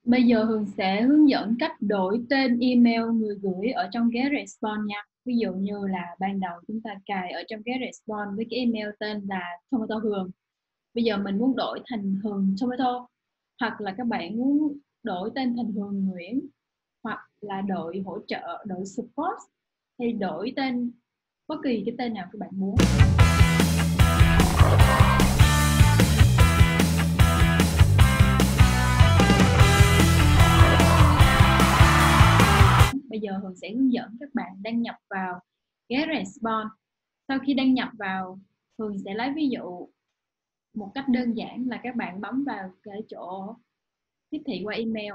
Bây giờ Hường sẽ hướng dẫn cách đổi tên email người gửi ở trong GetResponse nha. Ví dụ như là ban đầu chúng ta cài ở trong GetResponse với cái email tên là Tomato Hường. Bây giờ mình muốn đổi thành Hường Tomato, hoặc là các bạn muốn đổi tên thành Hường Nguyễn, hoặc là đội hỗ trợ, đội support, hay đổi tên bất kỳ cái tên nào các bạn muốn. Bây giờ Hường sẽ hướng dẫn các bạn đăng nhập vào GetResponse. Sau khi đăng nhập vào, Hường sẽ lấy ví dụ một cách đơn giản là các bạn bấm vào cái chỗ tiếp thị qua email.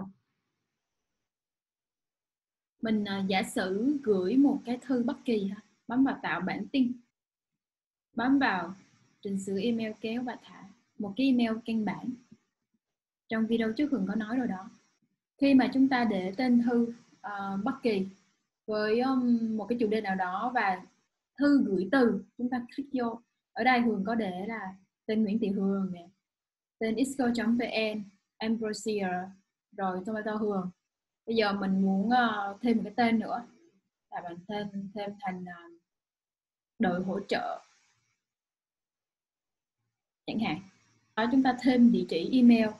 Mình giả sử gửi một cái thư bất kỳ, bấm vào tạo bản tin, bấm vào chỉnh sửa email kéo và thả một cái email căn bản. Trong video trước Hường có nói rồi đó. Khi mà chúng ta để tên thư bất kỳ với một cái chủ đề nào đó và thư gửi từ, chúng ta click vô. Ở đây Hường có để là tên Nguyễn Thị Hường nè, tên isco.vn, Ambrosia, rồi Tomato Hường. Bây giờ mình muốn thêm một cái tên nữa, là bạn thêm thành đội hỗ trợ chẳng hạn. Đó, chúng ta thêm địa chỉ email,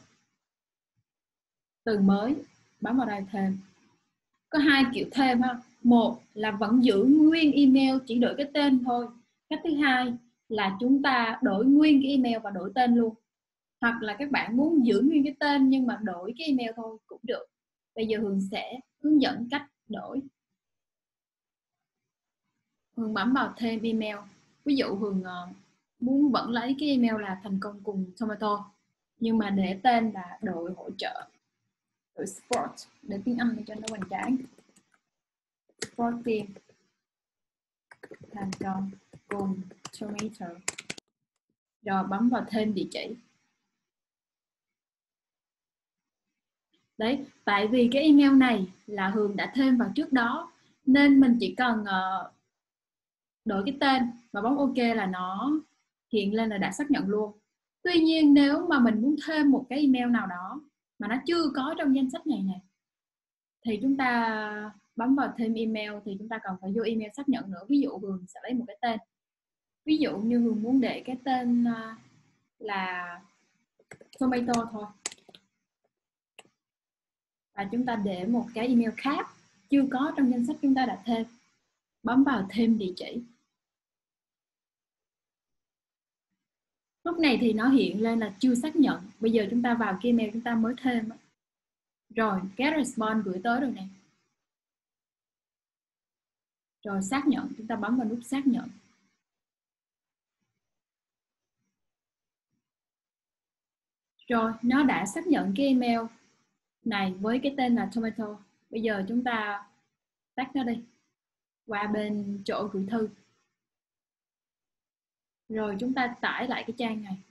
từ mới, bấm vào đây thêm. Có hai kiểu thêm ha. Một là vẫn giữ nguyên email, chỉ đổi cái tên thôi. Cách thứ hai là chúng ta đổi nguyên cái email và đổi tên luôn. Hoặc là các bạn muốn giữ nguyên cái tên nhưng mà đổi cái email thôi cũng được. Bây giờ Hường sẽ hướng dẫn cách đổi. Hường bấm vào thêm email. Ví dụ Hường muốn vẫn lấy cái email là thành công cùng Tomato, nhưng mà để tên là đội hỗ trợ, đội support, để tiếng Anh cho nó hoành tráng. Support team thành công cùng Tomato. Rồi bấm vào thêm địa chỉ. Đấy, tại vì cái email này là Hường đã thêm vào trước đó, nên mình chỉ cần đổi cái tên và bấm OK là nó hiện lên là đã xác nhận luôn. Tuy nhiên nếu mà mình muốn thêm một cái email nào đó mà nó chưa có trong danh sách này nè, thì chúng ta bấm vào thêm email, thì chúng ta cần phải vô email xác nhận nữa. Ví dụ Hường sẽ lấy một cái tên, ví dụ như Hường muốn để cái tên là Tomato thôi, và chúng ta để một cái email khác chưa có trong danh sách chúng ta đã thêm, bấm vào thêm địa chỉ. Lúc này thì nó hiện lên là chưa xác nhận. Bây giờ chúng ta vào cái email chúng ta mới thêm. Rồi, GetResponse gửi tới rồi nè. Rồi xác nhận, chúng ta bấm vào nút xác nhận. Rồi, nó đã xác nhận cái email này với cái tên là Tomato. Bây giờ chúng ta tắt nó đi, qua bên chỗ gửi thư. Rồi chúng ta tải lại cái trang này.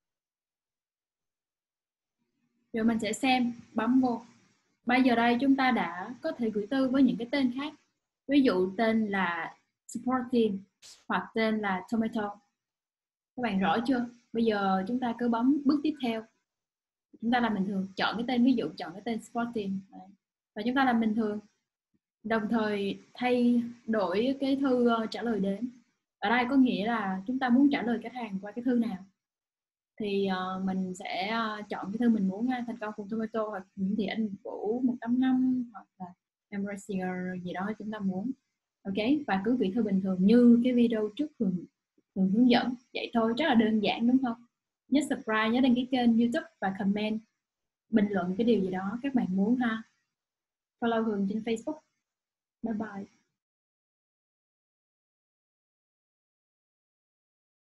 Rồi mình sẽ xem, bấm vô. Bây giờ đây chúng ta đã có thể gửi thư với những cái tên khác. Ví dụ tên là Support Team hoặc tên là Tomato. Các bạn rõ chưa? Bây giờ chúng ta cứ bấm bước tiếp theo. Chúng ta làm bình thường, chọn cái tên, ví dụ chọn cái tên Support Team. Và chúng ta làm bình thường. Đồng thời thay đổi cái thư trả lời đến. Ở đây có nghĩa là chúng ta muốn trả lời khách hàng qua cái thư nào, thì mình sẽ chọn cái thư mình muốn, thành công cùng Tomato hoặc Nguyễn Thị Anh Vũ 185 hoặc là Embracer gì đó chúng ta muốn. Ok, và cứ gửi thư bình thường như cái video trước Hường hướng dẫn. Vậy thôi, rất là đơn giản đúng không? Nhớ subscribe, nhớ đăng ký kênh YouTube và comment, bình luận cái điều gì đó các bạn muốn ha. Follow Hường trên Facebook. Bye bye.